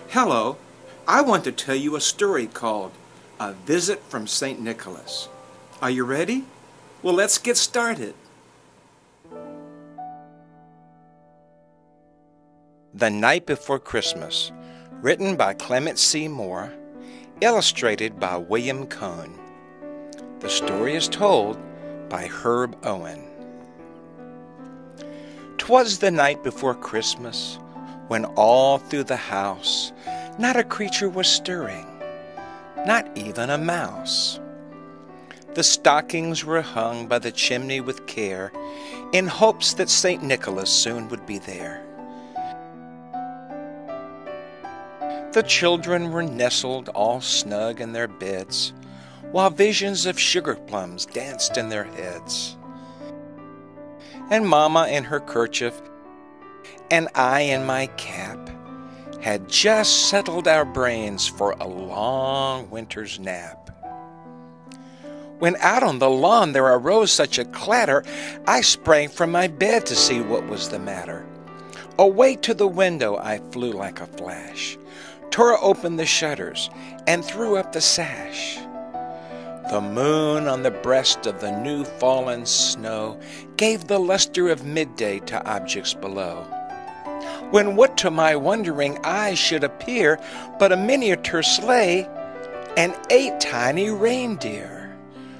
Hello, I want to tell you a story called A Visit from St. Nicholas. Are you ready? Well, let's get started. The Night Before Christmas, written by Clement C. Moore, illustrated by William Cohn. The story is told by Herb Owen. 'Twas the night before Christmas, when all through the house not a creature was stirring, not even a mouse. The stockings were hung by the chimney with care, in hopes that St. Nicholas soon would be there. The children were nestled all snug in their beds, while visions of sugar plums danced in their heads. And Mama in her kerchief, and I in my cap, had just settled our brains for a long winter's nap. When out on the lawn there arose such a clatter, I sprang from my bed to see what was the matter. Away to the window I flew like a flash, tore open the shutters, and threw up the sash. The moon on the breast of the new fallen snow gave the luster of midday to objects below. When what to my wondering eyes should appear but a miniature sleigh and 8 tiny reindeer,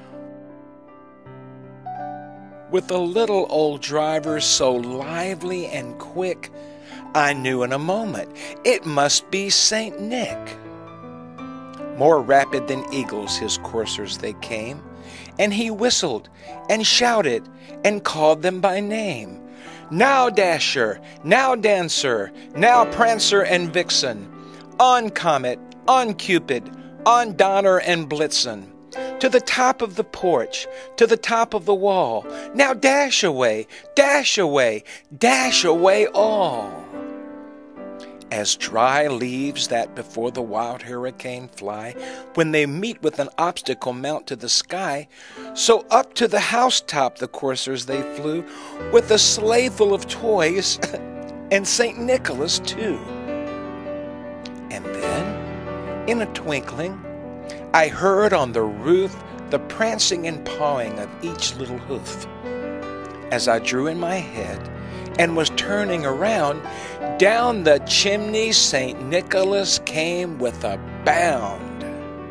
with a little old driver so lively and quick, I knew in a moment it must be St. Nick. More rapid than eagles his coursers they came, and he whistled and shouted and called them by name. Now Dasher, now Dancer, now Prancer and Vixen, on Comet, on Cupid, on Donner and Blitzen, to the top of the porch, to the top of the wall, now dash away, dash away, dash away all. As dry leaves that before the wild hurricane fly, when they meet with an obstacle mount to the sky, so up to the housetop the coursers they flew, with a sleigh full of toys, and St. Nicholas too. And then, in a twinkling, I heard on the roof the prancing and pawing of each little hoof. As I drew in my head and was turning around, down the chimney St. Nicholas came with a bound.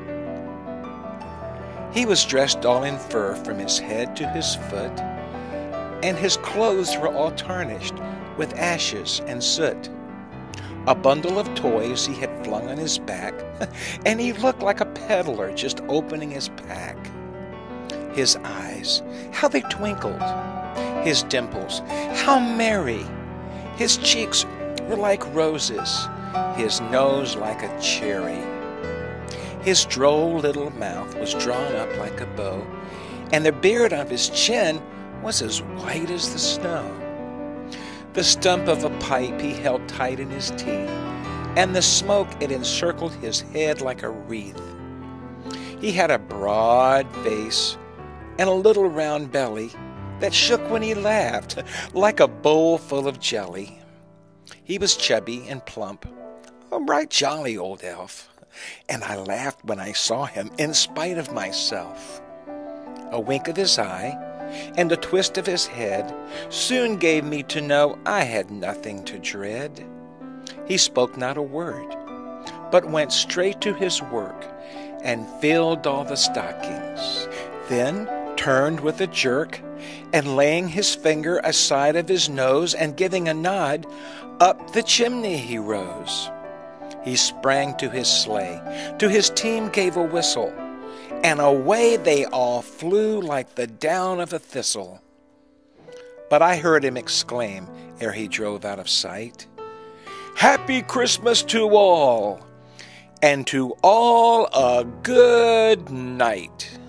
He was dressed all in fur from his head to his foot, and his clothes were all tarnished with ashes and soot. A bundle of toys he had flung on his back, and he looked like a peddler just opening his pack. His eyes, how they twinkled! His dimples, how merry! His cheeks were like roses, his nose like a cherry. His droll little mouth was drawn up like a bow, and the beard of his chin was as white as the snow. The stump of a pipe he held tight in his teeth, and the smoke it encircled his head like a wreath. He had a broad face and a little round belly that shook when he laughed like a bowl full of jelly. He was chubby and plump, a right jolly old elf, and I laughed when I saw him in spite of myself. A wink of his eye and a twist of his head soon gave me to know I had nothing to dread. He spoke not a word, but went straight to his work and filled all the stockings, then turned with a jerk, and laying his finger aside of his nose and giving a nod, up the chimney he rose. He sprang to his sleigh, to his team gave a whistle, and away they all flew like the down of a thistle. But I heard him exclaim, ere he drove out of sight, "Happy Christmas to all, and to all a good night."